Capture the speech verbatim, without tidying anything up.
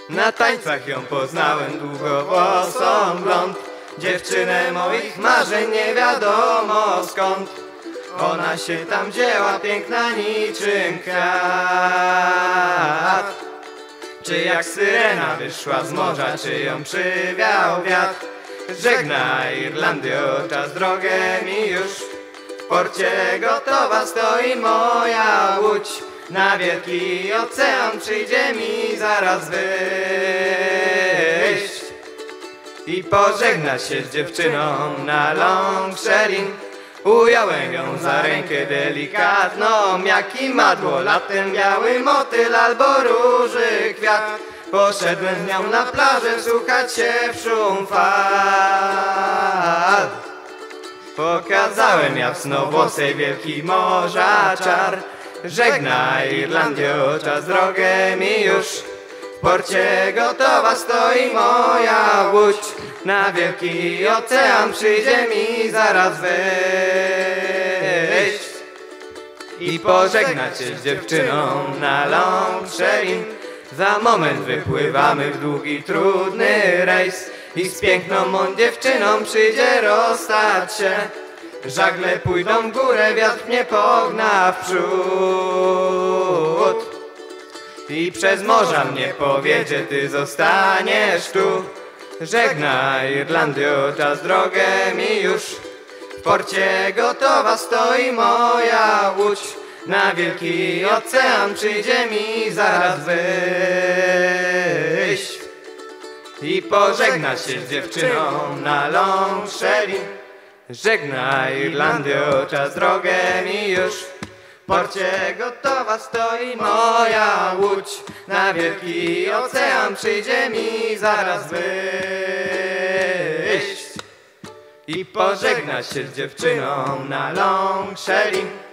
Na tańcach ją poznałem, długowłosą blond, dziewczynę moich marzeń nie wiadomo skąd. Ona się tam wzięła, piękna niczym kwiat. Czy jak syrena wyszła z morza, czy ją przywiał wiatr. Żegnaj Irlandio, czas drogę mi już. W porcie gotowa stoi moja łódź. Na wielki ocean przyjdzie mi zaraz wyjść i pożegnać się z dziewczyną na Longshelin. Ująłem ją za rękę delikatną, jak i madło, latem biały motyl albo róży kwiat. Poszedłem z nią na plażę, wsłuchać się w szum fal. Pokazałem jasnowłosej wielki morza czar. Żegnaj Irlandio, czas drogę mi już. W porcie gotowa stoi moja łódź. Na wielki ocean przyjdzie mi zaraz wejść i pożegnać się z dziewczyną na Longshelin. Za moment wypływamy w długi, trudny rejs i z piękną mą dziewczyną przyjdzie rozstać się. Żagle pójdą w górę, wiatr mnie pogna w przód i przez morza mnie powiedzie, ty zostaniesz tu. Żegnaj Irlandio, czas drogę mi już. W porcie gotowa stoi moja łódź. Na wielki ocean przyjdzie mi zaraz wyjść i pożegnać się z dziewczyną na Longshelin. Żegnaj Irlandio, czas drogę mi już. W porcie gotowa stoi moja łódź. Na wielki ocean przyjdzie mi zaraz wyjść i pożegnać się z dziewczyną na Longshelin.